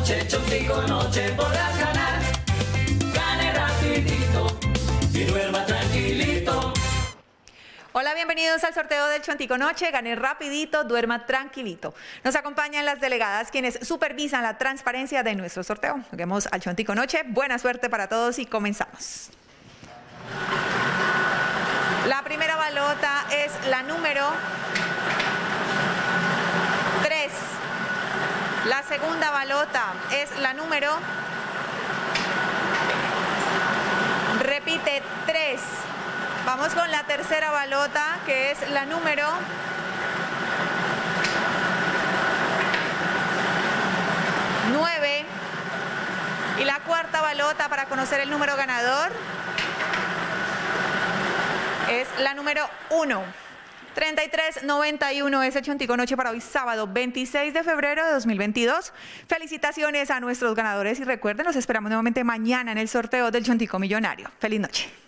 noche, Chontico noche podrás ganar. Gane rapidito y duerma tranquilito. Hola, bienvenidos al sorteo del Chontico Noche. Gane rapidito, duerma tranquilito. Nos acompañan las delegadas quienes supervisan la transparencia de nuestro sorteo. Juguemos al Chontico Noche. Buena suerte para todos y comenzamos. La primera balota es la número 3. La segunda balota es la número, repite, 3. Vamos con la tercera balota, que es la número 9. Y la cuarta balota para conocer el número ganador es la número 1. 3391 es el Chontico Noche para hoy sábado 26 de febrero de 2022. Felicitaciones a nuestros ganadores y recuerden, los esperamos nuevamente mañana en el sorteo del Chontico Millonario. Feliz noche.